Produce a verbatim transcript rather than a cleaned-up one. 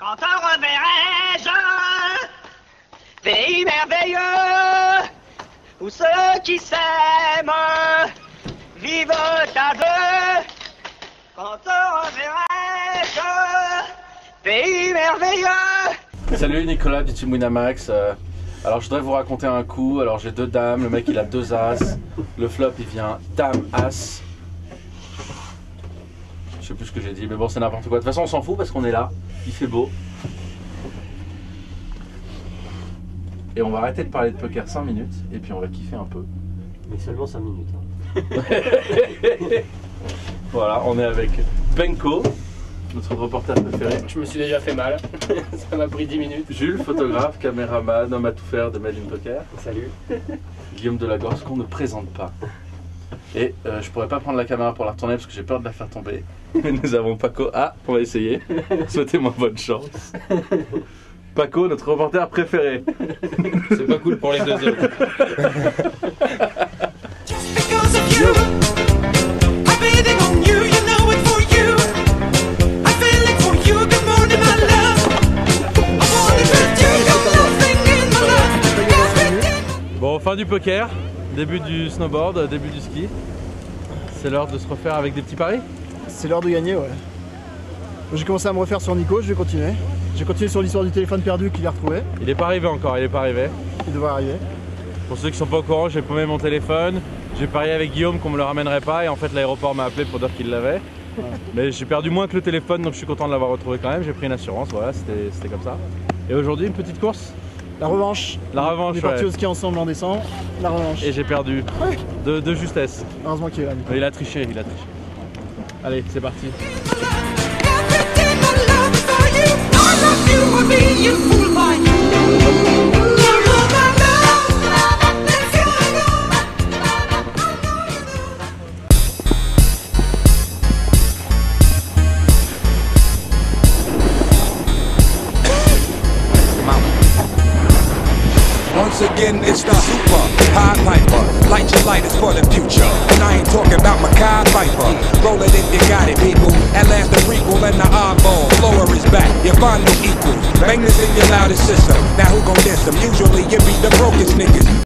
Quand te reverrai-je, pays merveilleux, où ceux qui s'aiment vivent à deux. Quand te reverrai-je, pays merveilleux. Salut Nicolas du Team Winamax. Euh, alors je voudrais vous raconter un coup. Alors j'ai deux dames, le mec il a deux as. Le flop il vient dame as. Je sais plus ce que j'ai dit, mais bon c'est n'importe quoi. De toute façon on s'en fout parce qu'on est là, il fait beau. Et on va arrêter de parler de poker cinq minutes et puis on va kiffer un peu. Mais seulement cinq minutes. Hein. Voilà, on est avec Benko, notre reporter préféré. Je me suis déjà fait mal, ça m'a pris dix minutes. Jules, photographe, caméraman, homme à tout faire de Made in Poker. Salut. Guillaume Delagorce qu'on ne présente pas. Et euh, je pourrais pas prendre la caméra pour la retourner parce que j'ai peur de la faire tomber. Mais nous avons Paco. Ah, on va essayer. Souhaitez-moi bonne chance. Paco, notre reporter préféré. C'est pas cool pour les deux autres. Bon, fin du poker, début du snowboard, début du ski. C'est l'heure de se refaire avec des petits paris. C'est l'heure de gagner, ouais. J'ai commencé à me refaire sur Nico, je vais continuer. J'ai continué sur l'histoire du téléphone perdu qu'il a retrouvé. Il est pas arrivé encore, il est pas arrivé. Il devrait arriver. Pour ceux qui sont pas au courant, j'ai paumé mon téléphone. J'ai parié avec Guillaume qu'on me le ramènerait pas et en fait l'aéroport m'a appelé pour dire qu'il l'avait. Ouais. Mais j'ai perdu moins que le téléphone donc je suis content de l'avoir retrouvé quand même. J'ai pris une assurance, voilà, c'était comme ça. Et aujourd'hui une petite course. La revanche. La revanche, On est partis ouais. au ski ensemble en décembre. La revanche. Et j'ai perdu. Ouais. De, de justesse. Heureusement qu'il est là, Nico. Il a triché, il a triché. Allez, c'est parti. Once again, it's the super high piper. Light your lighters for the future. And I ain't talking about Mackay Piper. Roll it if you got it, people. At last, the prequel and the oddball. Flower is back. You find no equals. Bang this in your loudest system. Now who gon' diss them? Usually, you be the brokest niggas.